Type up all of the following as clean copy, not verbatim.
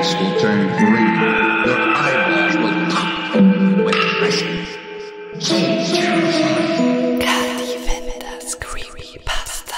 face will turn green. Your eyeballs will pop with pressure. So terrifying. Kathi Wenders Creepypasta.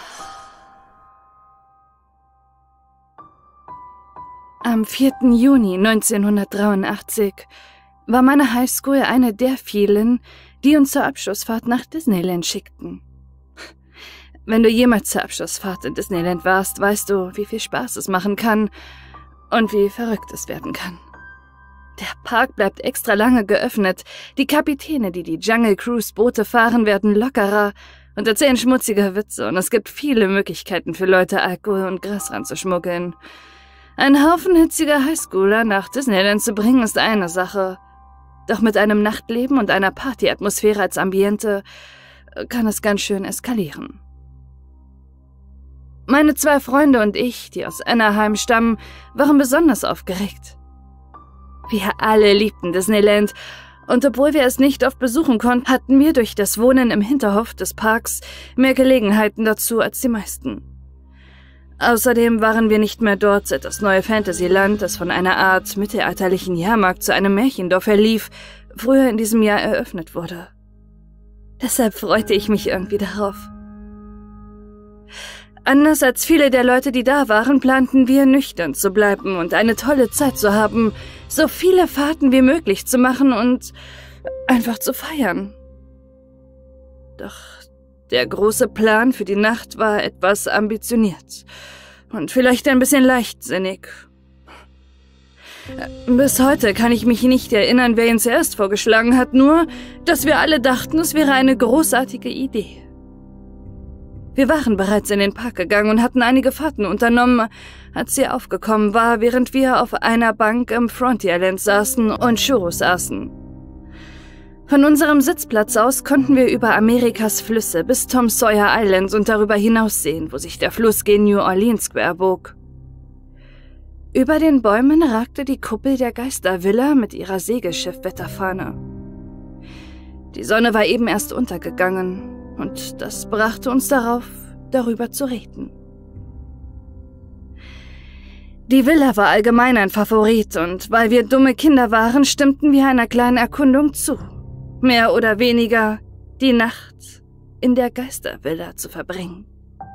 Am 4. Juni 1983 war meine Highschool eine der vielen, die uns zur Abschlussfahrt nach Disneyland schickten. Wenn du jemals zur Abschlussfahrt in Disneyland warst, weißt du, wie viel Spaß es machen kann und wie verrückt es werden kann. Der Park bleibt extra lange geöffnet, die Kapitäne, die Jungle Cruise Boote fahren, werden lockerer und erzählen schmutzige Witze und es gibt viele Möglichkeiten für Leute, Alkohol und Gras ranzuschmuggeln. Ein Haufen hitziger Highschooler nach Disneyland zu bringen, ist eine Sache. Doch mit einem Nachtleben und einer Partyatmosphäre als Ambiente kann es ganz schön eskalieren. Meine 2 Freunde und ich, die aus Anaheim stammen, waren besonders aufgeregt. Wir alle liebten Disneyland und obwohl wir es nicht oft besuchen konnten, hatten wir durch das Wohnen im Hinterhof des Parks mehr Gelegenheiten dazu als die meisten. Außerdem waren wir nicht mehr dort, seit das neue Fantasyland, das von einer Art mittelalterlichen Jahrmarkt zu einem Märchendorf verlief, früher in diesem Jahr eröffnet wurde. Deshalb freute ich mich irgendwie darauf. Anders als viele der Leute, die da waren, planten wir, nüchtern zu bleiben und eine tolle Zeit zu haben, so viele Fahrten wie möglich zu machen und einfach zu feiern. Doch der große Plan für die Nacht war etwas ambitioniert und vielleicht ein bisschen leichtsinnig. Bis heute kann ich mich nicht erinnern, wer ihn zuerst vorgeschlagen hat, nur, dass wir alle dachten, es wäre eine großartige Idee. Wir waren bereits in den Park gegangen und hatten einige Fahrten unternommen, als sie aufgekommen war, während wir auf einer Bank im Frontierland saßen und Churros aßen. Von unserem Sitzplatz aus konnten wir über Amerikas Flüsse bis Tom Sawyer Island und darüber hinaus sehen, wo sich der Fluss gen New Orleans Square bog. Über den Bäumen ragte die Kuppel der Geistervilla mit ihrer Segelschiff-Wetterfahne. Die Sonne war eben erst untergegangen und das brachte uns darauf, darüber zu reden. Die Villa war allgemein ein Favorit und weil wir dumme Kinder waren, stimmten wir einer kleinen Erkundung zu. Mehr oder weniger die Nacht in der Geistervilla zu verbringen.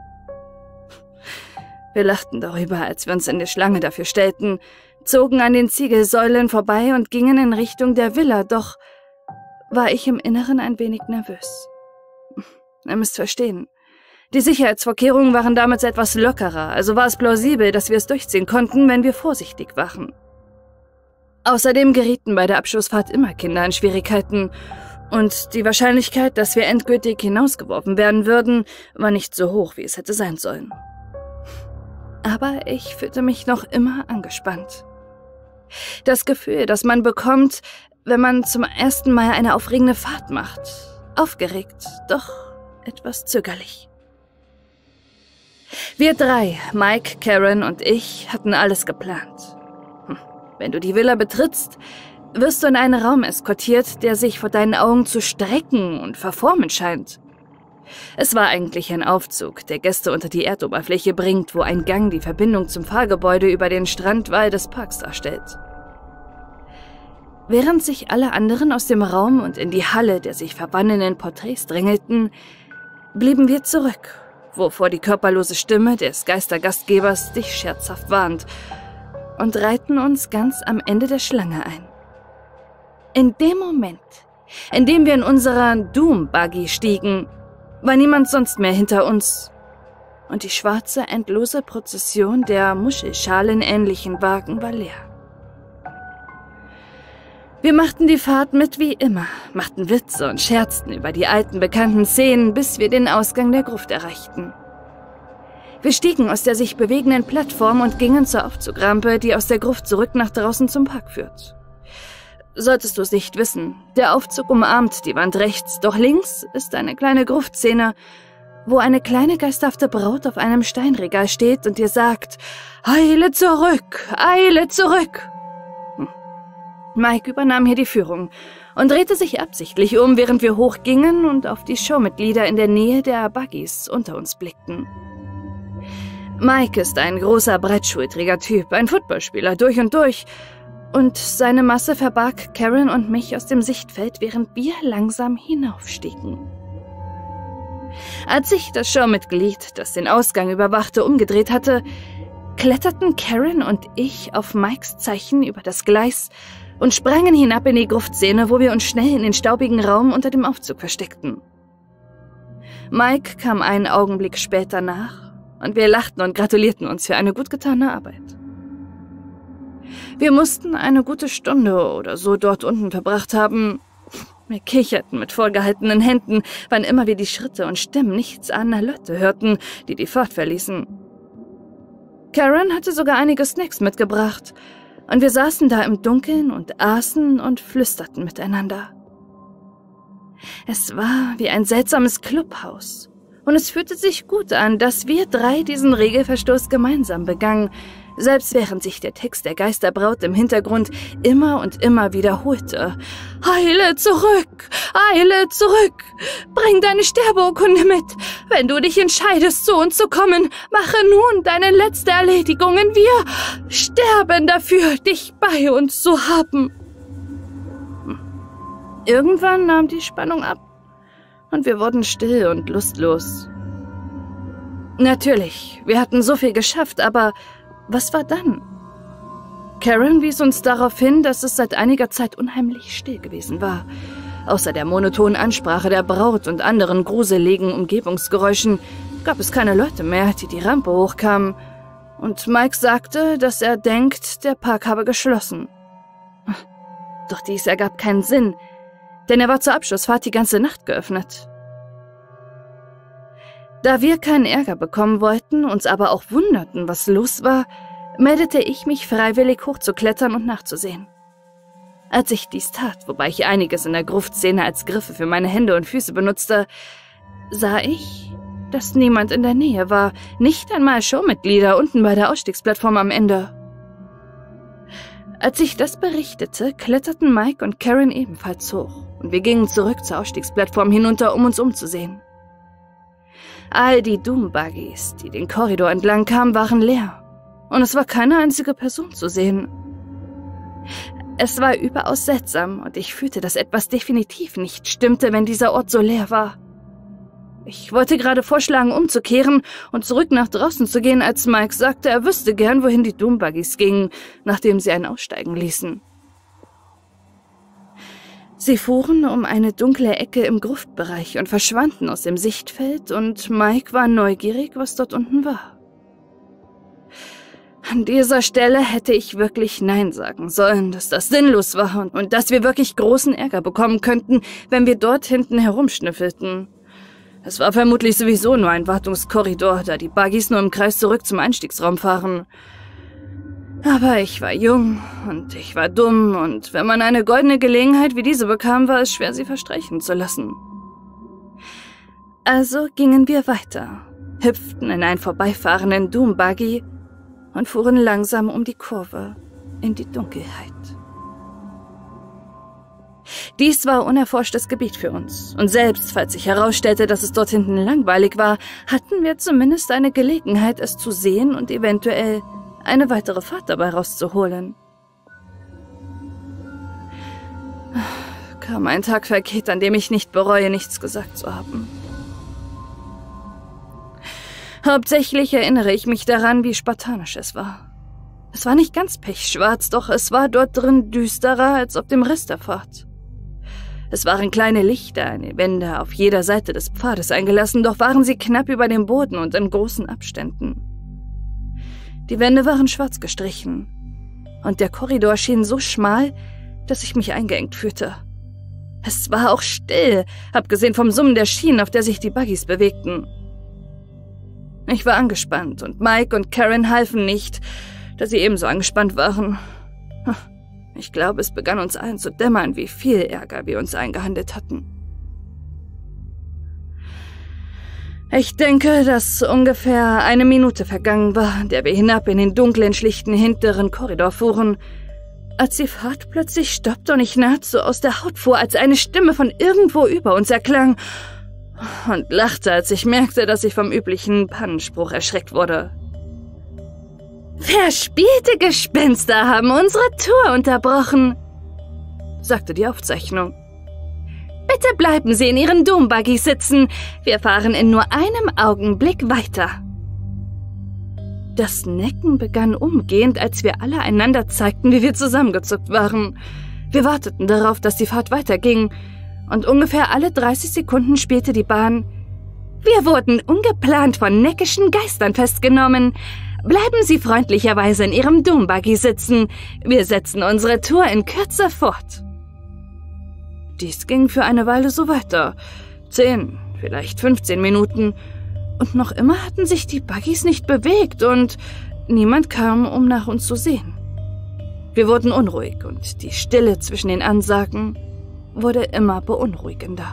Wir lachten darüber, als wir uns in die Schlange dafür stellten, zogen an den Ziegelsäulen vorbei und gingen in Richtung der Villa, doch war ich im Inneren ein wenig nervös. Ihr müsst verstehen, die Sicherheitsvorkehrungen waren damals etwas lockerer, also war es plausibel, dass wir es durchziehen konnten, wenn wir vorsichtig waren. Außerdem gerieten bei der Abschlussfahrt immer Kinder in Schwierigkeiten und die Wahrscheinlichkeit, dass wir endgültig hinausgeworfen werden würden, war nicht so hoch, wie es hätte sein sollen. Aber ich fühlte mich noch immer angespannt. Das Gefühl, das man bekommt, wenn man zum ersten Mal eine aufregende Fahrt macht. Aufgeregt, doch etwas zögerlich. Wir 3, Mike, Karen und ich, hatten alles geplant. Wenn du die Villa betrittst, wirst du in einen Raum eskortiert, der sich vor deinen Augen zu strecken und verformen scheint. Es war eigentlich ein Aufzug, der Gäste unter die Erdoberfläche bringt, wo ein Gang die Verbindung zum Fahrgebäude über den Strandwall des Parks darstellt. Während sich alle anderen aus dem Raum und in die Halle der sich verwandelnden Porträts drängelten, blieben wir zurück, wovor die körperlose Stimme des Geistergastgebers dich scherzhaft warnt, und reihten uns ganz am Ende der Schlange ein. In dem Moment, in dem wir in unserer Doom-Buggy stiegen, war niemand sonst mehr hinter uns, und die schwarze, endlose Prozession der Muschelschalenähnlichen Wagen war leer. Wir machten die Fahrt mit wie immer, machten Witze und scherzten über die alten, bekannten Szenen, bis wir den Ausgang der Gruft erreichten. Wir stiegen aus der sich bewegenden Plattform und gingen zur Aufzugrampe, die aus der Gruft zurück nach draußen zum Park führt. Solltest du es nicht wissen, der Aufzug umarmt die Wand rechts, doch links ist eine kleine Gruftszene, wo eine kleine geisterhafte Braut auf einem Steinregal steht und dir sagt, »Eile zurück, eile zurück!« Mike übernahm hier die Führung und drehte sich absichtlich um, während wir hochgingen und auf die Showmitglieder in der Nähe der Buggies unter uns blickten. Mike ist ein großer, breitschultriger Typ, ein Footballspieler durch und durch. Und seine Masse verbarg Karen und mich aus dem Sichtfeld, während wir langsam hinaufstiegen. Als sich das Showmitglied, das den Ausgang überwachte, umgedreht hatte, kletterten Karen und ich auf Mikes Zeichen über das Gleis und sprangen hinab in die Gruftsehne, wo wir uns schnell in den staubigen Raum unter dem Aufzug versteckten. Mike kam einen Augenblick später nach und wir lachten und gratulierten uns für eine gut getane Arbeit. Wir mussten eine gute Stunde oder so dort unten verbracht haben. Wir kicherten mit vorgehaltenen Händen, wann immer wir die Schritte und Stimmen nichtsahnender Leute hörten, die die Fahrt verließen. Karen hatte sogar einige Snacks mitgebracht, und wir saßen da im Dunkeln und aßen und flüsterten miteinander. Es war wie ein seltsames Clubhaus, und es fühlte sich gut an, dass wir drei diesen Regelverstoß gemeinsam begangen, selbst während sich der Text der Geisterbraut im Hintergrund immer und immer wiederholte. »Eile zurück! Eile zurück! Bring deine Sterbeurkunde mit! Wenn du dich entscheidest, zu uns zu kommen, mache nun deine letzte Erledigung. Wir sterben dafür, dich bei uns zu haben!« Irgendwann nahm die Spannung ab, und wir wurden still und lustlos. Natürlich, wir hatten so viel geschafft, aber was war dann? Karen wies uns darauf hin, dass es seit einiger Zeit unheimlich still gewesen war. Außer der monotonen Ansprache der Braut und anderen gruseligen Umgebungsgeräuschen gab es keine Leute mehr, die die Rampe hochkamen. Und Mike sagte, dass er denkt, der Park habe geschlossen. Doch dies ergab keinen Sinn, denn er war zur Abschlussfahrt die ganze Nacht geöffnet. Da wir keinen Ärger bekommen wollten, uns aber auch wunderten, was los war, meldete ich mich freiwillig hochzuklettern und nachzusehen. Als ich dies tat, wobei ich einiges in der Gruftszene als Griffe für meine Hände und Füße benutzte, sah ich, dass niemand in der Nähe war, nicht einmal Showmitglieder unten bei der Ausstiegsplattform am Ende. Als ich das berichtete, kletterten Mike und Karen ebenfalls hoch, und wir gingen zurück zur Ausstiegsplattform hinunter, um uns umzusehen. All die Doom-Buggies, die den Korridor entlang kamen, waren leer, und es war keine einzige Person zu sehen. Es war überaus seltsam, und ich fühlte, dass etwas definitiv nicht stimmte, wenn dieser Ort so leer war. Ich wollte gerade vorschlagen, umzukehren und zurück nach draußen zu gehen, als Mike sagte, er wüsste gern, wohin die Doom-Buggies gingen, nachdem sie einen aussteigen ließen. Sie fuhren um eine dunkle Ecke im Gruftbereich und verschwanden aus dem Sichtfeld, und Mike war neugierig, was dort unten war. An dieser Stelle hätte ich wirklich Nein sagen sollen, dass das sinnlos war und dass wir wirklich großen Ärger bekommen könnten, wenn wir dort hinten herumschnüffelten. Es war vermutlich sowieso nur ein Wartungskorridor, da die Buggies nur im Kreis zurück zum Einstiegsraum fahren. Aber ich war jung und ich war dumm, und wenn man eine goldene Gelegenheit wie diese bekam, war es schwer, sie verstreichen zu lassen. Also gingen wir weiter, hüpften in einen vorbeifahrenden Doom-Buggy und fuhren langsam um die Kurve in die Dunkelheit. Dies war unerforschtes Gebiet für uns, und selbst falls sich herausstellte, dass es dort hinten langweilig war, hatten wir zumindest eine Gelegenheit, es zu sehen und eventuell eine weitere Fahrt dabei rauszuholen. Kaum ein Tag vergeht, an dem ich nicht bereue, nichts gesagt zu haben. Hauptsächlich erinnere ich mich daran, wie spartanisch es war. Es war nicht ganz pechschwarz, doch es war dort drin düsterer als auf dem Rest der Fahrt. Es waren kleine Lichter in die Wände auf jeder Seite des Pfades eingelassen, doch waren sie knapp über dem Boden und in großen Abständen. Die Wände waren schwarz gestrichen, und der Korridor schien so schmal, dass ich mich eingeengt fühlte. Es war auch still, abgesehen vom Summen der Schienen, auf der sich die Buggies bewegten. Ich war angespannt, und Mike und Karen halfen nicht, da sie ebenso angespannt waren. Ich glaube, es begann uns allen zu dämmern, wie viel Ärger wir uns eingehandelt hatten. Ich denke, dass ungefähr eine Minute vergangen war, in der wir hinab in den dunklen, schlichten hinteren Korridor fuhren, als die Fahrt plötzlich stoppte und ich nahezu aus der Haut fuhr, als eine Stimme von irgendwo über uns erklang, und lachte, als ich merkte, dass ich vom üblichen Pannenspruch erschreckt wurde. Verspielte Gespenster haben unsere Tour unterbrochen, sagte die Aufzeichnung. Bitte bleiben Sie in Ihren Doombuggy sitzen. Wir fahren in nur einem Augenblick weiter. Das Necken begann umgehend, als wir alle einander zeigten, wie wir zusammengezuckt waren. Wir warteten darauf, dass die Fahrt weiterging, und ungefähr alle 30 Sekunden spielte die Bahn: Wir wurden ungeplant von neckischen Geistern festgenommen. Bleiben Sie freundlicherweise in Ihrem Doombuggy sitzen. Wir setzen unsere Tour in Kürze fort. Dies ging für eine Weile so weiter. 10, vielleicht 15 Minuten. Und noch immer hatten sich die Buggys nicht bewegt und niemand kam, um nach uns zu sehen. Wir wurden unruhig und die Stille zwischen den Ansagen wurde immer beunruhigender.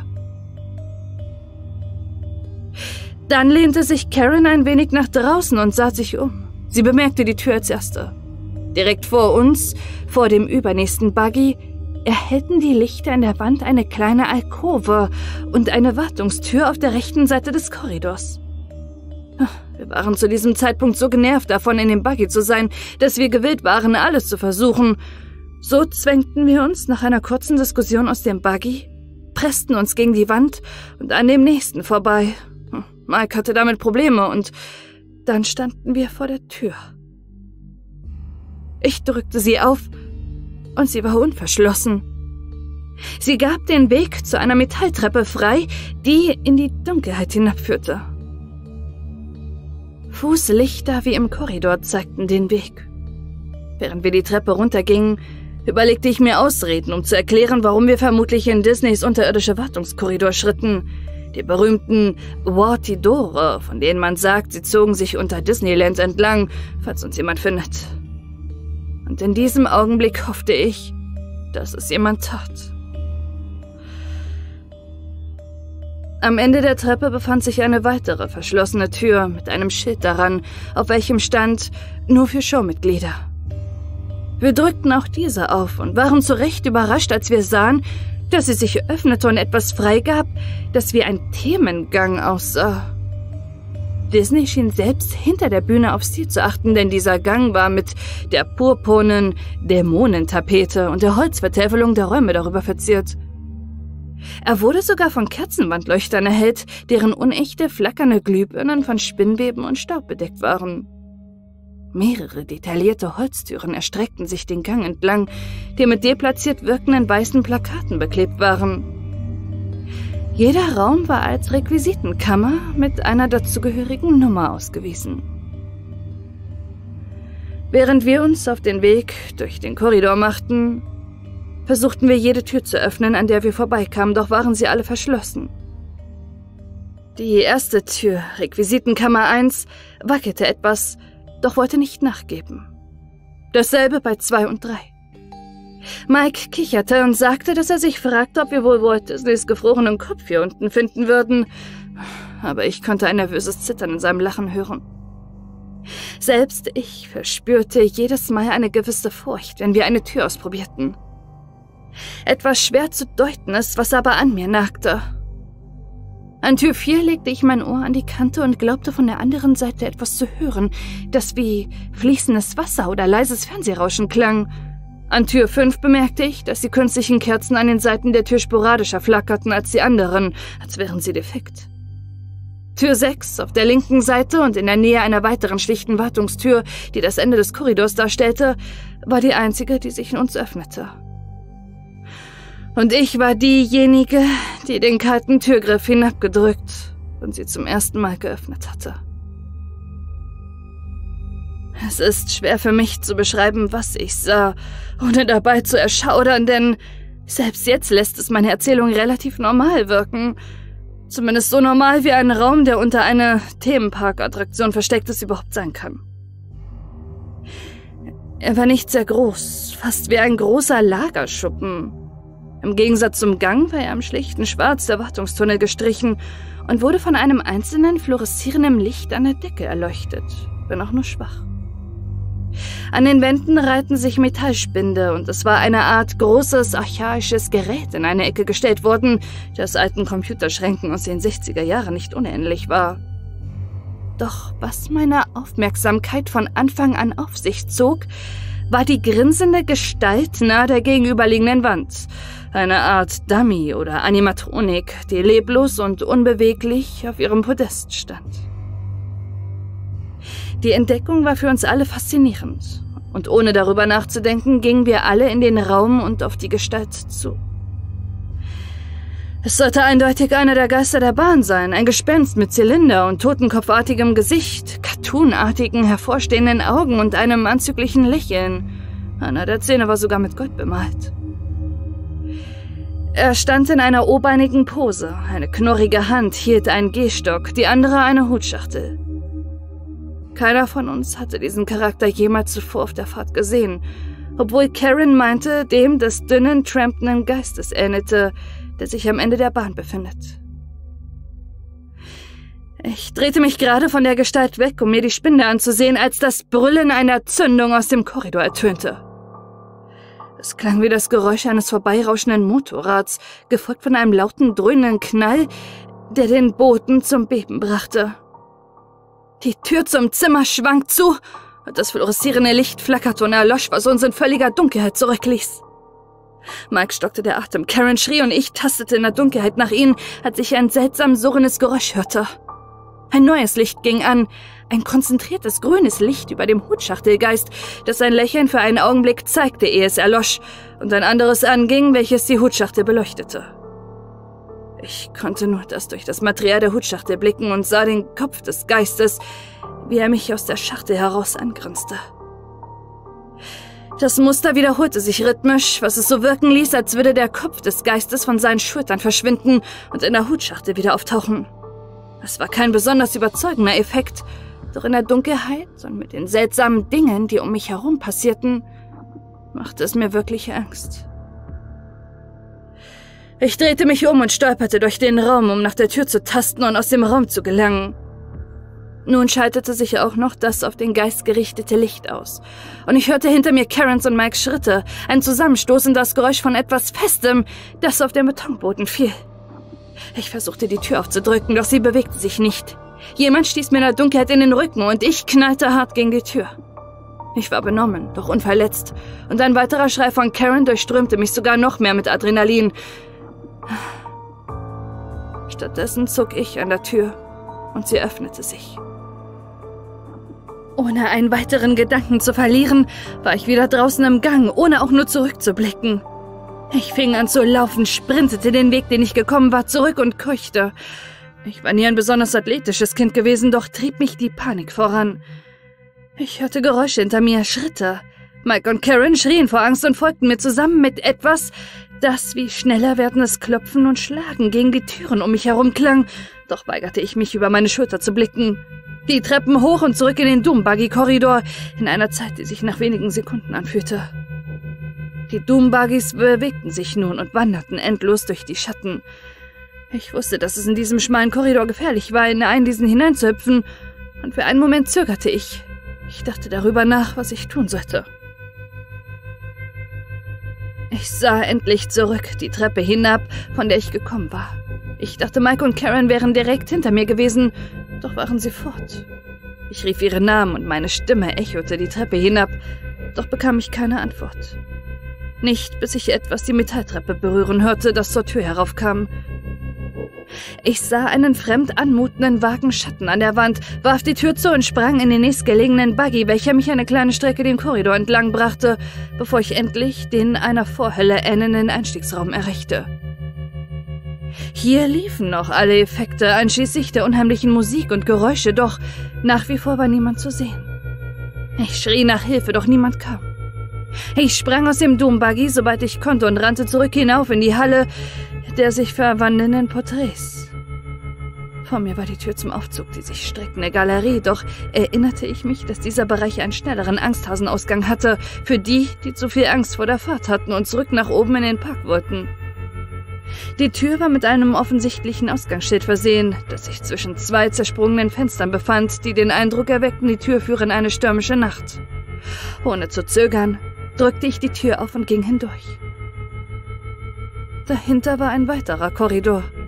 Dann lehnte sich Karen ein wenig nach draußen und sah sich um. Sie bemerkte die Tür als erste. Direkt vor uns, vor dem übernächsten Buggy, erhellten die Lichter in der Wand eine kleine Alkove und eine Wartungstür auf der rechten Seite des Korridors. Wir waren zu diesem Zeitpunkt so genervt davon, in dem Buggy zu sein, dass wir gewillt waren, alles zu versuchen. So zwängten wir uns nach einer kurzen Diskussion aus dem Buggy, pressten uns gegen die Wand und an dem nächsten vorbei. Mike hatte damit Probleme und dann standen wir vor der Tür. Ich drückte sie auf und sie war unverschlossen. Sie gab den Weg zu einer Metalltreppe frei, die in die Dunkelheit hinabführte. Fußlichter wie im Korridor zeigten den Weg. Während wir die Treppe runtergingen, überlegte ich mir Ausreden, um zu erklären, warum wir vermutlich in Disneys unterirdische Wartungskorridor schritten. Die berühmten Wartidore, von denen man sagt, sie zogen sich unter Disneyland entlang, falls uns jemand findet. Und in diesem Augenblick hoffte ich, dass es jemand tat. Am Ende der Treppe befand sich eine weitere verschlossene Tür mit einem Schild daran, auf welchem stand: Nur für Showmitglieder. Wir drückten auch diese auf und waren zu Recht überrascht, als wir sahen, dass sie sich öffnete und etwas freigab, das wie ein Themengang aussah. Disney schien selbst hinter der Bühne auf Stil zu achten, denn dieser Gang war mit der purpurnen Dämonentapete und der Holzvertäfelung der Räume darüber verziert. Er wurde sogar von Kerzenwandleuchtern erhellt, deren unechte, flackernde Glühbirnen von Spinnweben und Staub bedeckt waren. Mehrere detaillierte Holztüren erstreckten sich den Gang entlang, die mit deplatziert wirkenden weißen Plakaten beklebt waren. Jeder Raum war als Requisitenkammer mit einer dazugehörigen Nummer ausgewiesen. Während wir uns auf den Weg durch den Korridor machten, versuchten wir jede Tür zu öffnen, an der wir vorbeikamen, doch waren sie alle verschlossen. Die erste Tür, Requisitenkammer 1, wackelte etwas, doch wollte nicht nachgeben. Dasselbe bei 2 und 3. Mike kicherte und sagte, dass er sich fragte, ob wir wohl Walt Disneys gefrorenen Kopf hier unten finden würden. Aber ich konnte ein nervöses Zittern in seinem Lachen hören. Selbst ich verspürte jedes Mal eine gewisse Furcht, wenn wir eine Tür ausprobierten. Etwas schwer zu deuten ist, was aber an mir nagte. An Tür 4 legte ich mein Ohr an die Kante und glaubte von der anderen Seite etwas zu hören, das wie fließendes Wasser oder leises Fernsehrauschen klang. An Tür 5 bemerkte ich, dass die künstlichen Kerzen an den Seiten der Tür sporadischer flackerten als die anderen, als wären sie defekt. Tür 6 auf der linken Seite und in der Nähe einer weiteren schlichten Wartungstür, die das Ende des Korridors darstellte, war die einzige, die sich in uns öffnete. Und ich war diejenige, die den kalten Türgriff hinabgedrückt und sie zum ersten Mal geöffnet hatte. Es ist schwer für mich zu beschreiben, was ich sah, ohne dabei zu erschaudern, denn selbst jetzt lässt es meine Erzählung relativ normal wirken. Zumindest so normal, wie ein Raum, der unter einer Themenpark-Attraktion versteckt ist, überhaupt sein kann. Er war nicht sehr groß, fast wie ein großer Lagerschuppen. Im Gegensatz zum Gang war er im schlichten Schwarz der Wartungstunnel gestrichen und wurde von einem einzelnen fluoreszierenden Licht an der Decke erleuchtet, wenn auch nur schwach. An den Wänden reihten sich Metallspinde und es war eine Art großes, archaisches Gerät in eine Ecke gestellt worden, das alten Computerschränken aus den 60er Jahren nicht unähnlich war. Doch was meine Aufmerksamkeit von Anfang an auf sich zog, war die grinsende Gestalt nahe der gegenüberliegenden Wand. Eine Art Dummy oder Animatronik, die leblos und unbeweglich auf ihrem Podest stand. Die Entdeckung war für uns alle faszinierend. Und ohne darüber nachzudenken, gingen wir alle in den Raum und auf die Gestalt zu. Es sollte eindeutig einer der Geister der Bahn sein, ein Gespenst mit Zylinder und totenkopfartigem Gesicht, cartoonartigen, hervorstehenden Augen und einem anzüglichen Lächeln. Einer der Zähne war sogar mit Gold bemalt. Er stand in einer obeinigen Pose, eine knorrige Hand hielt einen Gehstock, die andere eine Hutschachtel. Keiner von uns hatte diesen Charakter jemals zuvor auf der Fahrt gesehen, obwohl Karen meinte, dem des dünnen, trampenden Geistes ähnelte, der sich am Ende der Bahn befindet. Ich drehte mich gerade von der Gestalt weg, um mir die Spinde anzusehen, als das Brüllen einer Zündung aus dem Korridor ertönte. Es klang wie das Geräusch eines vorbeirauschenden Motorrads, gefolgt von einem lauten, dröhnenden Knall, der den Boden zum Beben brachte. Die Tür zum Zimmer schwang zu und das fluoreszierende Licht flackerte und erlosch, was uns in völliger Dunkelheit zurückließ. Mike stockte der Atem, Karen schrie und ich tastete in der Dunkelheit nach ihnen, als ich ein seltsam surrendes Geräusch hörte. Ein neues Licht ging an, ein konzentriertes grünes Licht über dem Hutschachtelgeist, das sein Lächeln für einen Augenblick zeigte, ehe es erlosch, und ein anderes anging, welches die Hutschachtel beleuchtete. Ich konnte nur durch das Material der Hutschachtel blicken und sah den Kopf des Geistes, wie er mich aus der Schachtel heraus angrinste. Das Muster wiederholte sich rhythmisch, was es so wirken ließ, als würde der Kopf des Geistes von seinen Schultern verschwinden und in der Hutschachtel wieder auftauchen. Es war kein besonders überzeugender Effekt, doch in der Dunkelheit und mit den seltsamen Dingen, die um mich herum passierten, machte es mir wirklich Angst. Ich drehte mich um und stolperte durch den Raum, um nach der Tür zu tasten und aus dem Raum zu gelangen. Nun schaltete sich auch noch das auf den Geist gerichtete Licht aus. Und ich hörte hinter mir Karens und Mikes Schritte, ein Zusammenstoß und das Geräusch von etwas Festem, das auf den Betonboden fiel. Ich versuchte, die Tür aufzudrücken, doch sie bewegte sich nicht. Jemand stieß mir in der Dunkelheit in den Rücken und ich knallte hart gegen die Tür. Ich war benommen, doch unverletzt. Und ein weiterer Schrei von Karen durchströmte mich sogar noch mehr mit Adrenalin. Stattdessen zog ich an der Tür und sie öffnete sich. Ohne einen weiteren Gedanken zu verlieren, war ich wieder draußen im Gang, ohne auch nur zurückzublicken. Ich fing an zu laufen, sprintete den Weg, den ich gekommen war, zurück und keuchte. Ich war nie ein besonders athletisches Kind gewesen, doch trieb mich die Panik voran. Ich hörte Geräusche hinter mir, Schritte. Mike und Karen schrien vor Angst und folgten mir zusammen mit etwas, das wie schneller werdendes Klopfen und Schlagen gegen die Türen um mich herum klang, doch weigerte ich mich, über meine Schulter zu blicken. Die Treppen hoch und zurück in den Doombuggy-Korridor, in einer Zeit, die sich nach wenigen Sekunden anfühlte. Die Doombuggys bewegten sich nun und wanderten endlos durch die Schatten. Ich wusste, dass es in diesem schmalen Korridor gefährlich war, in einen diesen hineinzuhüpfen, und für einen Moment zögerte ich. Ich dachte darüber nach, was ich tun sollte. Ich sah endlich zurück, die Treppe hinab, von der ich gekommen war. Ich dachte, Mike und Karen wären direkt hinter mir gewesen, doch waren sie fort. Ich rief ihre Namen und meine Stimme echote die Treppe hinab, doch bekam ich keine Antwort. Nicht, bis ich etwas die Metalltreppe berühren hörte, das zur Tür heraufkam. Ich sah einen fremd anmutenden vagen Schatten an der Wand, warf die Tür zu und sprang in den nächstgelegenen Buggy, welcher mich eine kleine Strecke den Korridor entlang brachte, bevor ich endlich den einer Vorhölle ähnelnden Einstiegsraum erreichte. Hier liefen noch alle Effekte, einschließlich der unheimlichen Musik und Geräusche, doch nach wie vor war niemand zu sehen. Ich schrie nach Hilfe, doch niemand kam. Ich sprang aus dem Doombuggy, sobald ich konnte, und rannte zurück hinauf in die Halle der sich verwandelnden Porträts. Vor mir war die Tür zum Aufzug, die sich streckende Galerie, doch erinnerte ich mich, dass dieser Bereich einen schnelleren Angsthasenausgang hatte, für die, die zu viel Angst vor der Fahrt hatten und zurück nach oben in den Park wollten. Die Tür war mit einem offensichtlichen Ausgangsschild versehen, das sich zwischen zwei zersprungenen Fenstern befand, die den Eindruck erweckten, die Tür führe in eine stürmische Nacht. Ohne zu zögern, drückte ich die Tür auf und ging hindurch. Dahinter war ein weiterer Korridor.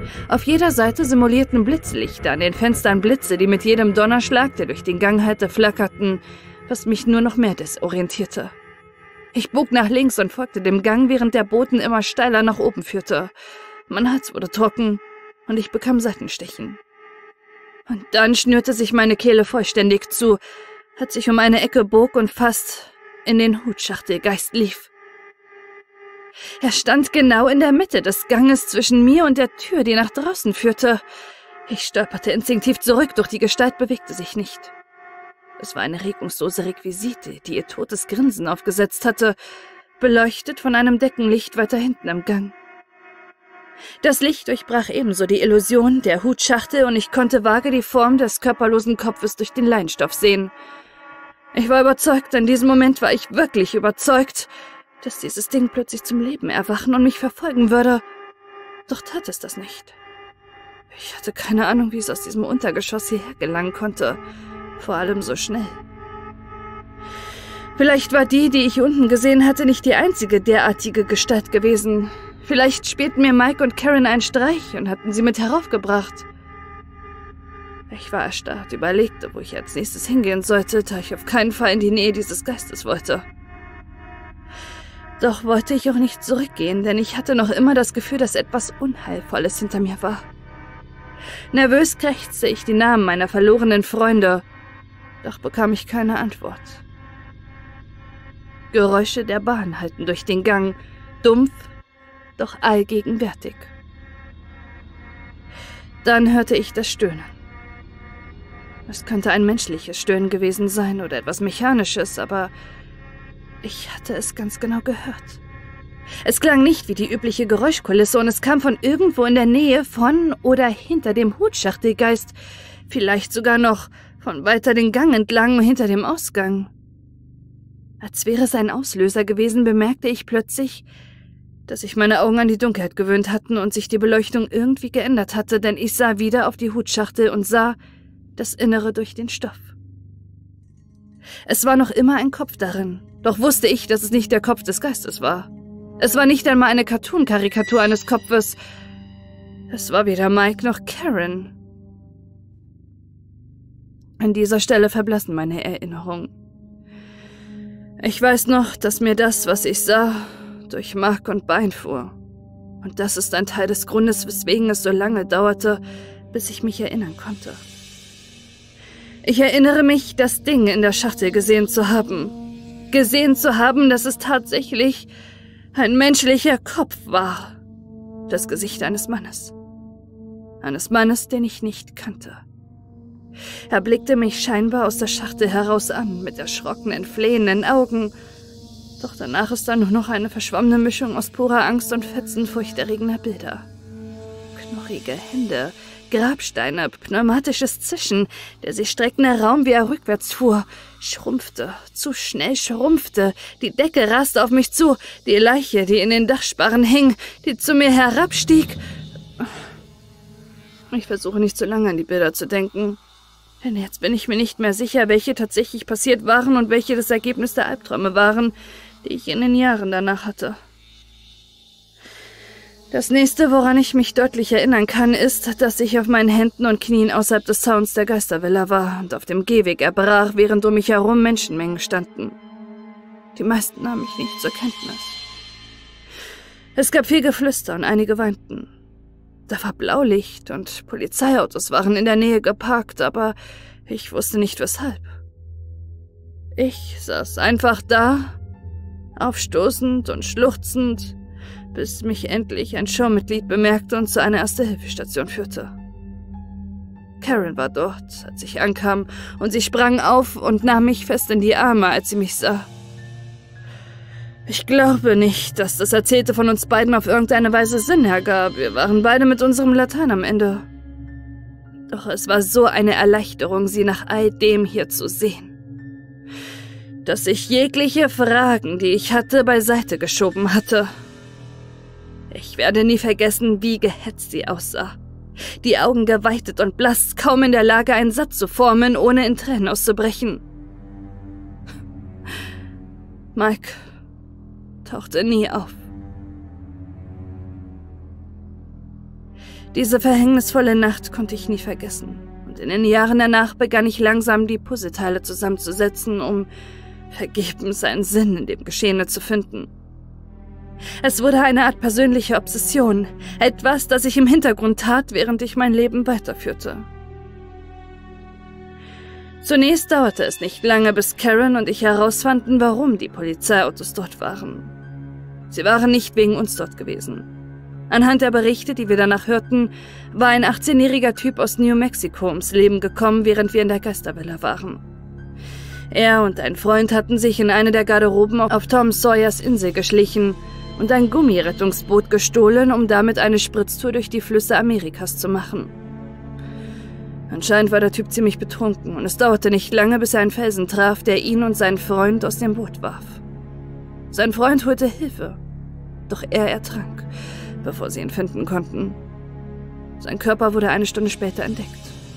Auf jeder Seite simulierten Blitzlichter, an den Fenstern Blitze, die mit jedem Donnerschlag, der durch den Gang hallte, flackerten, was mich nur noch mehr desorientierte. Ich bog nach links und folgte dem Gang, während der Boden immer steiler nach oben führte. Mein Hals wurde trocken und ich bekam Seitenstechen. Und dann schnürte sich meine Kehle vollständig zu, als ich um eine Ecke bog und fast in den Hutschachtelgeist lief. Er stand genau in der Mitte des Ganges zwischen mir und der Tür, die nach draußen führte. Ich stolperte instinktiv zurück, doch die Gestalt bewegte sich nicht. Es war eine regungslose Requisite, die ihr totes Grinsen aufgesetzt hatte, beleuchtet von einem Deckenlicht weiter hinten im Gang. Das Licht durchbrach ebenso die Illusion der Hutschachtel und ich konnte vage die Form des körperlosen Kopfes durch den Leinstoff sehen. Ich war überzeugt, in diesem Moment war ich wirklich überzeugt, dass dieses Ding plötzlich zum Leben erwachen und mich verfolgen würde. Doch tat es das nicht. Ich hatte keine Ahnung, wie es aus diesem Untergeschoss hierher gelangen konnte. Vor allem so schnell. Vielleicht war die ich unten gesehen hatte, nicht die einzige derartige Gestalt gewesen. Vielleicht spielten mir Mike und Karen einen Streich und hatten sie mit heraufgebracht. Ich war erstarrt, überlegte, wo ich als nächstes hingehen sollte, da ich auf keinen Fall in die Nähe dieses Geistes wollte. Doch wollte ich auch nicht zurückgehen, denn ich hatte noch immer das Gefühl, dass etwas Unheilvolles hinter mir war. Nervös krächzte ich die Namen meiner verlorenen Freunde, doch bekam ich keine Antwort. Geräusche der Bahn hallten durch den Gang, dumpf, doch allgegenwärtig. Dann hörte ich das Stöhnen. Es könnte ein menschliches Stöhnen gewesen sein oder etwas Mechanisches, aber ich hatte es ganz genau gehört. Es klang nicht wie die übliche Geräuschkulisse und es kam von irgendwo in der Nähe von oder hinter dem Hutschachtelgeist, vielleicht sogar noch von weiter den Gang entlang hinter dem Ausgang. Als wäre es ein Auslöser gewesen, bemerkte ich plötzlich, dass sich meine Augen an die Dunkelheit gewöhnt hatten und sich die Beleuchtung irgendwie geändert hatte, denn ich sah wieder auf die Hutschachtel und sah das Innere durch den Stoff. Es war noch immer ein Kopf darin, doch wusste ich, dass es nicht der Kopf des Geistes war. Es war nicht einmal eine Cartoon-Karikatur eines Kopfes. Es war weder Mike noch Karen. An dieser Stelle verblassen meine Erinnerungen. Ich weiß noch, dass mir das, was ich sah, durch Mark und Bein fuhr. Und das ist ein Teil des Grundes, weswegen es so lange dauerte, bis ich mich erinnern konnte. Ich erinnere mich, das Ding in der Schachtel gesehen zu haben. Gesehen zu haben, dass es tatsächlich ein menschlicher Kopf war. Das Gesicht eines Mannes. Eines Mannes, den ich nicht kannte. Er blickte mich scheinbar aus der Schachtel heraus an, mit erschrockenen, flehenden Augen. Doch danach ist da nur noch eine verschwommene Mischung aus purer Angst und Fetzen furchterregender Bilder. Knorrige Hände, Grabsteine, pneumatisches Zischen, der sich streckende Raum, wie er rückwärts fuhr, schrumpfte, zu schnell schrumpfte, die Decke raste auf mich zu, die Leiche, die in den Dachsparren hing, die zu mir herabstieg. Ich versuche nicht zu lange an die Bilder zu denken, denn jetzt bin ich mir nicht mehr sicher, welche tatsächlich passiert waren und welche das Ergebnis der Albträume waren, die ich in den Jahren danach hatte. Das nächste, woran ich mich deutlich erinnern kann, ist, dass ich auf meinen Händen und Knien außerhalb des Zauns der Geistervilla war und auf dem Gehweg erbrach, während um mich herum Menschenmengen standen. Die meisten nahmen mich nicht zur Kenntnis. Es gab viel Geflüster und einige weinten. Da war Blaulicht und Polizeiautos waren in der Nähe geparkt, aber ich wusste nicht weshalb. Ich saß einfach da, aufstoßend und schluchzend, bis mich endlich ein Showmitglied bemerkte und zu einer Erste-Hilfe-Station führte. Karen war dort, als ich ankam, und sie sprang auf und nahm mich fest in die Arme, als sie mich sah. Ich glaube nicht, dass das Erzählte von uns beiden auf irgendeine Weise Sinn ergab. Wir waren beide mit unserem Latein am Ende. Doch es war so eine Erleichterung, sie nach all dem hier zu sehen, dass ich jegliche Fragen, die ich hatte, beiseite geschoben hatte. Ich werde nie vergessen, wie gehetzt sie aussah. Die Augen geweitet und blass, kaum in der Lage, einen Satz zu formen, ohne in Tränen auszubrechen. Mike tauchte nie auf. Diese verhängnisvolle Nacht konnte ich nie vergessen. Und in den Jahren danach begann ich langsam, die Puzzleteile zusammenzusetzen, um vergebens einen Sinn in dem Geschehene zu finden. Es wurde eine Art persönliche Obsession, etwas, das ich im Hintergrund tat, während ich mein Leben weiterführte. Zunächst dauerte es nicht lange, bis Karen und ich herausfanden, warum die Polizeiautos dort waren. Sie waren nicht wegen uns dort gewesen. Anhand der Berichte, die wir danach hörten, war ein 18-jähriger Typ aus New Mexico ums Leben gekommen, während wir in der Geistervilla waren. Er und ein Freund hatten sich in eine der Garderoben auf Tom Sawyers Insel geschlichen und ein Gummirettungsboot gestohlen, um damit eine Spritztour durch die Flüsse Amerikas zu machen. Anscheinend war der Typ ziemlich betrunken und es dauerte nicht lange, bis er einen Felsen traf, der ihn und seinen Freund aus dem Boot warf. Sein Freund holte Hilfe, doch er ertrank, bevor sie ihn finden konnten. Sein Körper wurde eine Stunde später entdeckt.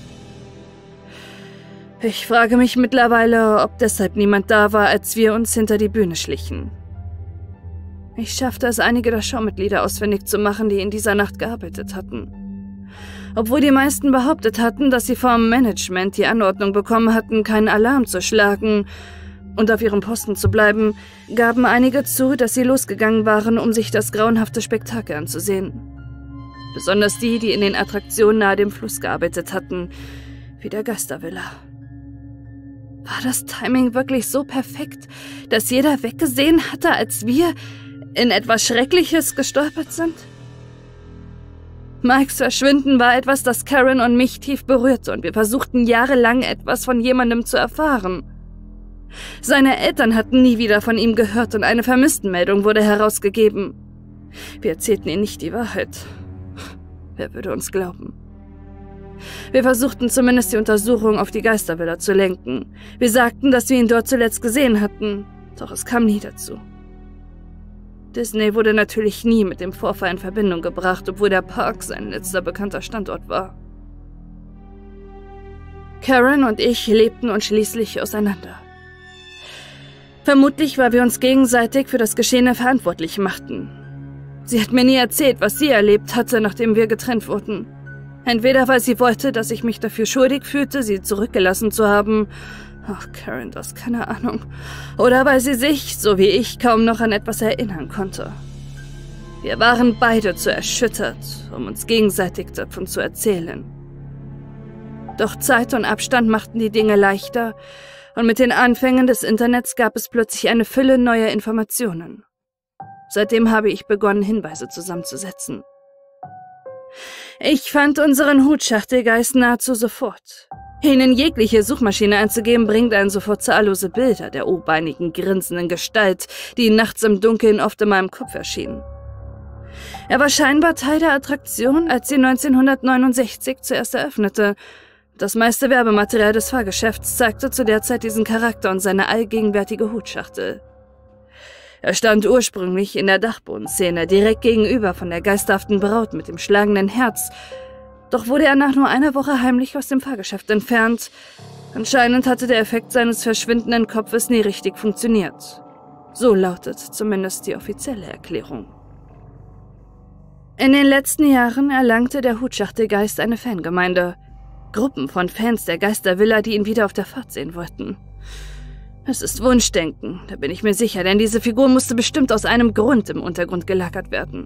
Ich frage mich mittlerweile, ob deshalb niemand da war, als wir uns hinter die Bühne schlichen. Ich schaffte es, einige der Showmitglieder ausfindig zu machen, die in dieser Nacht gearbeitet hatten. Obwohl die meisten behauptet hatten, dass sie vom Management die Anordnung bekommen hatten, keinen Alarm zu schlagen und auf ihrem Posten zu bleiben, gaben einige zu, dass sie losgegangen waren, um sich das grauenhafte Spektakel anzusehen. Besonders die, die in den Attraktionen nahe dem Fluss gearbeitet hatten, wie der Geistervilla. War das Timing wirklich so perfekt, dass jeder weggesehen hatte, als wir in etwas Schreckliches gestolpert sind? Mikes Verschwinden war etwas, das Karen und mich tief berührte und wir versuchten jahrelang etwas von jemandem zu erfahren. Seine Eltern hatten nie wieder von ihm gehört und eine Vermisstenmeldung wurde herausgegeben. Wir erzählten ihnen nicht die Wahrheit. Wer würde uns glauben? Wir versuchten zumindest die Untersuchung auf die Geistervilla zu lenken. Wir sagten, dass wir ihn dort zuletzt gesehen hatten, doch es kam nie dazu. Disney wurde natürlich nie mit dem Vorfall in Verbindung gebracht, obwohl der Park sein letzter bekannter Standort war. Karen und ich lebten uns schließlich auseinander. Vermutlich, weil wir uns gegenseitig für das Geschehene verantwortlich machten. Sie hat mir nie erzählt, was sie erlebt hatte, nachdem wir getrennt wurden. Entweder weil sie wollte, dass ich mich dafür schuldig fühlte, sie zurückgelassen zu haben. Ach, Karen, du hast keine Ahnung. Oder weil sie sich, so wie ich, kaum noch an etwas erinnern konnte. Wir waren beide zu erschüttert, um uns gegenseitig davon zu erzählen. Doch Zeit und Abstand machten die Dinge leichter, und mit den Anfängen des Internets gab es plötzlich eine Fülle neuer Informationen. Seitdem habe ich begonnen, Hinweise zusammenzusetzen. Ich fand unseren Hutschachtelgeist nahezu sofort. Ihn in jegliche Suchmaschine einzugeben, bringt einen sofort zahllose Bilder der o-beinigen, grinsenden Gestalt, die nachts im Dunkeln oft in meinem Kopf erschien. Er war scheinbar Teil der Attraktion, als sie 1969 zuerst eröffnete. Das meiste Werbematerial des Fahrgeschäfts zeigte zu der Zeit diesen Charakter und seine allgegenwärtige Hutschachtel. Er stand ursprünglich in der Dachbodenszene, direkt gegenüber von der geisterhaften Braut mit dem schlagenden Herz. Doch wurde er nach nur einer Woche heimlich aus dem Fahrgeschäft entfernt. Anscheinend hatte der Effekt seines verschwindenden Kopfes nie richtig funktioniert. So lautet zumindest die offizielle Erklärung. In den letzten Jahren erlangte der Hutschachtelgeist eine Fangemeinde. Gruppen von Fans der Geistervilla, die ihn wieder auf der Fahrt sehen wollten. Es ist Wunschdenken, da bin ich mir sicher, denn diese Figur musste bestimmt aus einem Grund im Untergrund gelagert werden.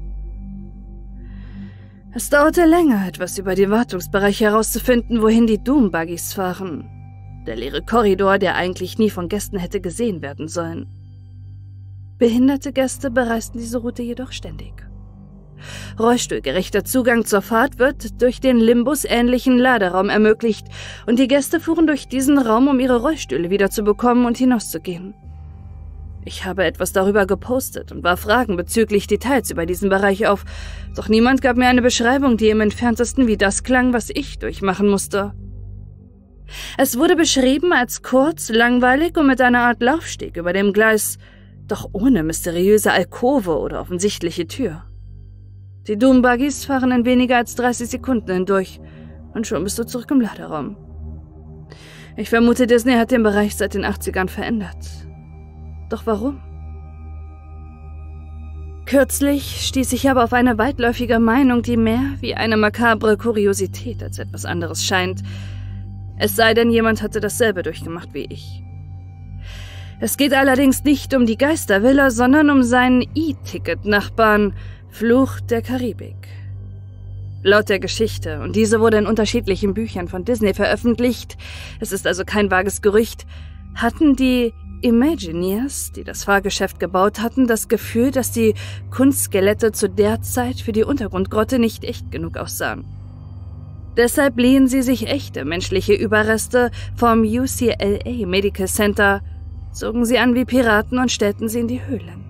Es dauerte länger, etwas über die Wartungsbereiche herauszufinden, wohin die Doom-Buggies fahren. Der leere Korridor, der eigentlich nie von Gästen hätte gesehen werden sollen. Behinderte Gäste bereisten diese Route jedoch ständig. Rollstuhlgerechter Zugang zur Fahrt wird durch den Limbus-ähnlichen Laderaum ermöglicht und die Gäste fuhren durch diesen Raum, um ihre Rollstühle wiederzubekommen und hinauszugehen. Ich habe etwas darüber gepostet und warf Fragen bezüglich Details über diesen Bereich auf, doch niemand gab mir eine Beschreibung, die im entferntesten wie das klang, was ich durchmachen musste. Es wurde beschrieben als kurz, langweilig und mit einer Art Laufsteg über dem Gleis, doch ohne mysteriöse Alkove oder offensichtliche Tür. Die Doom-Buggies fahren in weniger als 30 Sekunden hindurch und schon bist du zurück im Laderaum. Ich vermute, Disney hat den Bereich seit den 80ern verändert. Doch warum? Kürzlich stieß ich aber auf eine weitläufige Meinung, die mehr wie eine makabre Kuriosität als etwas anderes scheint. Es sei denn, jemand hatte dasselbe durchgemacht wie ich. Es geht allerdings nicht um die Geistervilla, sondern um seinen E-Ticket-Nachbarn, Fluch der Karibik. Laut der Geschichte, und diese wurde in unterschiedlichen Büchern von Disney veröffentlicht, es ist also kein vages Gerücht, hatten die Imagineers, die das Fahrgeschäft gebaut hatten, das Gefühl, dass die Kunstskelette zu der Zeit für die Untergrundgrotte nicht echt genug aussahen. Deshalb liehen sie sich echte menschliche Überreste vom UCLA Medical Center, zogen sie an wie Piraten und stellten sie in die Höhlen.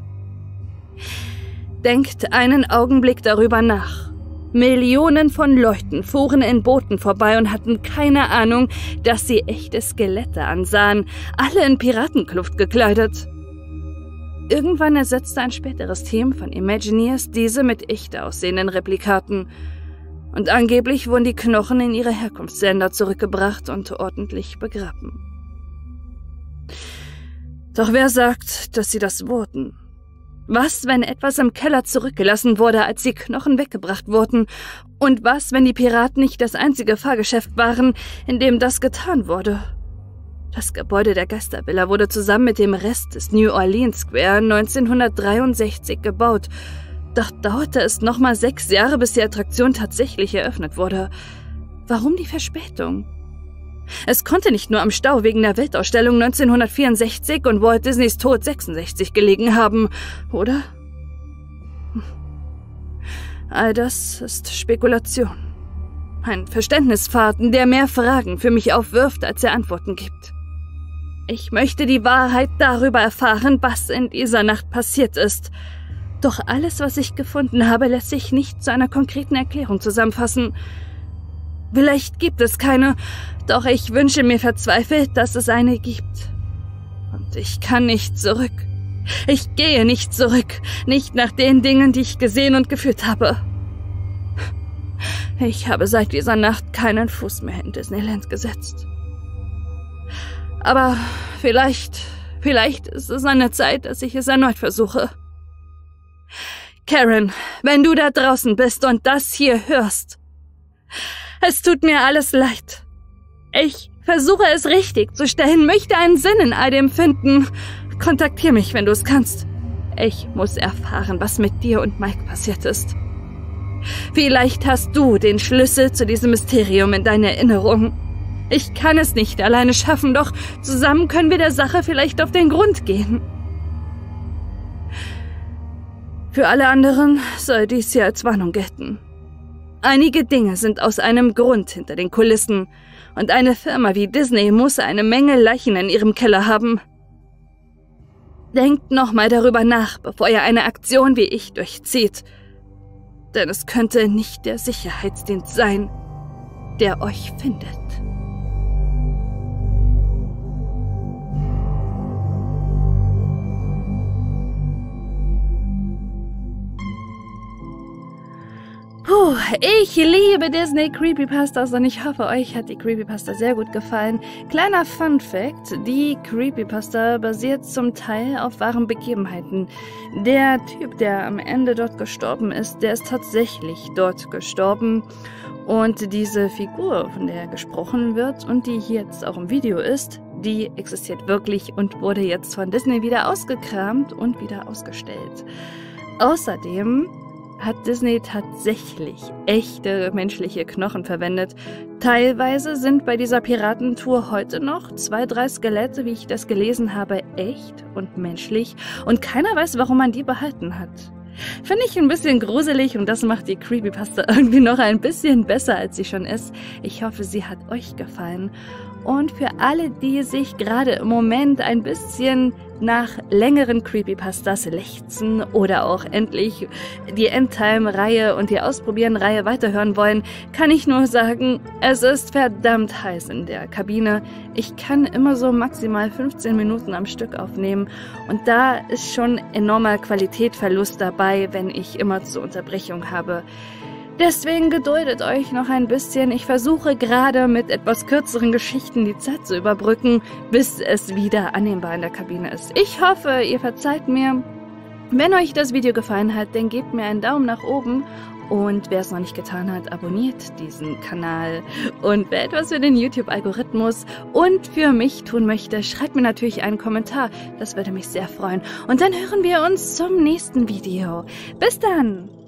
Denkt einen Augenblick darüber nach. Millionen von Leuten fuhren in Booten vorbei und hatten keine Ahnung, dass sie echte Skelette ansahen, alle in Piratenkluft gekleidet. Irgendwann ersetzte ein späteres Team von Imagineers diese mit echt aussehenden Replikaten. Und angeblich wurden die Knochen in ihre Herkunftsländer zurückgebracht und ordentlich begraben. Doch wer sagt, dass sie das wurden? Was, wenn etwas im Keller zurückgelassen wurde, als die Knochen weggebracht wurden? Und was, wenn die Piraten nicht das einzige Fahrgeschäft waren, in dem das getan wurde? Das Gebäude der Geistervilla wurde zusammen mit dem Rest des New Orleans Square 1963 gebaut. Doch dauerte es nochmal 6 Jahre, bis die Attraktion tatsächlich eröffnet wurde. Warum die Verspätung? Es konnte nicht nur am Stau wegen der Weltausstellung 1964 und Walt Disneys Tod 66 gelegen haben, oder? All das ist Spekulation. Ein Verständnisfaden, der mehr Fragen für mich aufwirft, als er Antworten gibt. Ich möchte die Wahrheit darüber erfahren, was in dieser Nacht passiert ist. Doch alles, was ich gefunden habe, lässt sich nicht zu einer konkreten Erklärung zusammenfassen. Vielleicht gibt es keine, doch ich wünsche mir verzweifelt, dass es eine gibt. Und ich kann nicht zurück. Ich gehe nicht zurück, nicht nach den Dingen, die ich gesehen und gefühlt habe. Ich habe seit dieser Nacht keinen Fuß mehr in Disneyland gesetzt. Aber vielleicht ist es an der Zeit, dass ich es erneut versuche. Karen, wenn du da draußen bist und das hier hörst, es tut mir alles leid. Ich versuche es richtig zu stellen, möchte einen Sinn in all dem finden. Kontaktier mich, wenn du es kannst. Ich muss erfahren, was mit dir und Mike passiert ist. Vielleicht hast du den Schlüssel zu diesem Mysterium in deiner Erinnerung. Ich kann es nicht alleine schaffen, doch zusammen können wir der Sache vielleicht auf den Grund gehen. Für alle anderen soll dies hier als Warnung gelten. Einige Dinge sind aus einem Grund hinter den Kulissen, und eine Firma wie Disney muss eine Menge Leichen in ihrem Keller haben. Denkt nochmal darüber nach, bevor ihr eine Aktion wie ich durchzieht. Denn es könnte nicht der Sicherheitsdienst sein, der euch findet. Puh, ich liebe Disney Creepypastas und ich hoffe, euch hat die Creepypasta sehr gut gefallen. Kleiner Fun Fact, die Creepypasta basiert zum Teil auf wahren Begebenheiten. Der Typ, der am Ende dort gestorben ist, der ist tatsächlich dort gestorben. Und diese Figur, von der gesprochen wird und die hier jetzt auch im Video ist, die existiert wirklich und wurde jetzt von Disney wieder ausgekramt und wieder ausgestellt. Außerdem hat Disney tatsächlich echte menschliche Knochen verwendet. Teilweise sind bei dieser Piratentour heute noch 2, 3 Skelette, wie ich das gelesen habe, echt und menschlich. Und keiner weiß, warum man die behalten hat. Finde ich ein bisschen gruselig und das macht die Creepypasta irgendwie noch ein bisschen besser, als sie schon ist. Ich hoffe, sie hat euch gefallen. Und für alle, die sich gerade im Moment ein bisschen nach längeren Creepypastas lechzen oder auch endlich die Endtime-Reihe und die Ausprobieren-Reihe weiterhören wollen, kann ich nur sagen, es ist verdammt heiß in der Kabine. Ich kann immer so maximal 15 Minuten am Stück aufnehmen und da ist schon enormer Qualitätsverlust dabei, wenn ich immer zur Unterbrechung habe. Deswegen geduldet euch noch ein bisschen. Ich versuche gerade mit etwas kürzeren Geschichten die Zeit zu überbrücken, bis es wieder annehmbar in der Kabine ist. Ich hoffe, ihr verzeiht mir. Wenn euch das Video gefallen hat, dann gebt mir einen Daumen nach oben. Und wer es noch nicht getan hat, abonniert diesen Kanal. Und wer etwas für den YouTube-Algorithmus und für mich tun möchte, schreibt mir natürlich einen Kommentar. Das würde mich sehr freuen. Und dann hören wir uns zum nächsten Video. Bis dann!